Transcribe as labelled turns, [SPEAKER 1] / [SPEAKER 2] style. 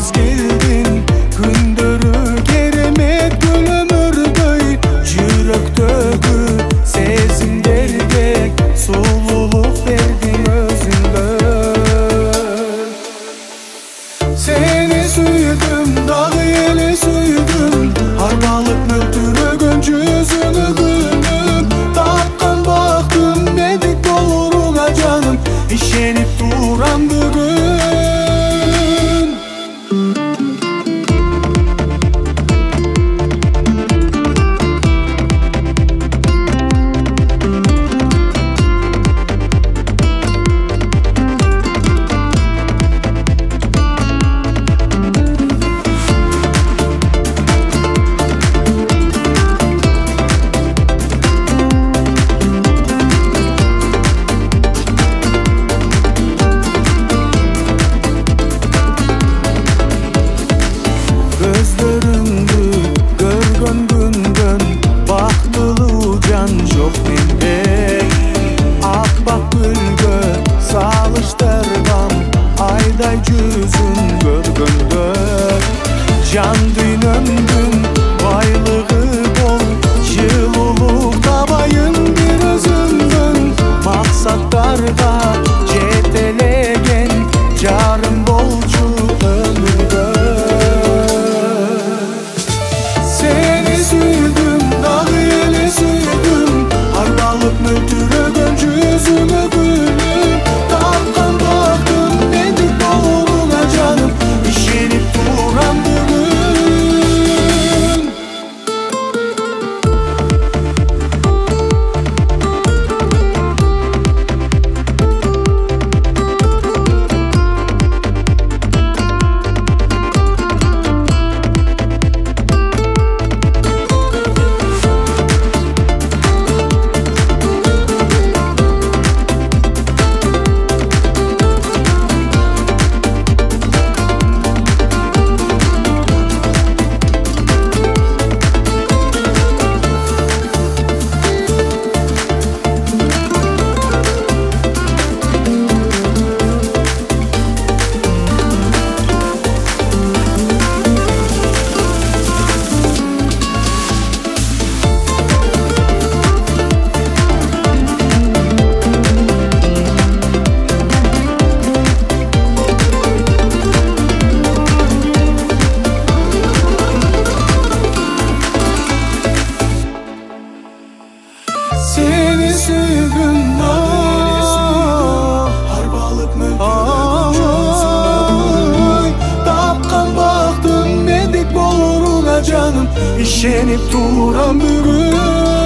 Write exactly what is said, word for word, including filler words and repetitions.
[SPEAKER 1] mezgildin күндөрү керемет гүл өмүрдөй жүрөктөгү сезимдерге сулуулук бердиң өзүңдөй. Сени сүйдүм, дагы эле сүйдүм, арбалып мөлтүрөгөн жүзүңө күлүм. Тапкан бактым медик болууга жаным, ишенип турам бүгүн. Gözlөрүңдү көргөн күндөн бактылуу жан жок менде. Аппак гүлгө салыштырган айдай жүзүн көргөндө жан дүйнөмдүн байлыгы бол, жылуулук табайын бир өзүмдүн максаттарга жетелеген жарым болчу өмүргө. Möltürөгөн жүзүңө күлүм. Тапкан бактым медик болууга жаным, ишенип турам бүгүн. Seni sevdim ah, arbalık möltürөгөн жүзүңө. Tapkan baktım medik bolууга жаным, ишенип турам бүгүн.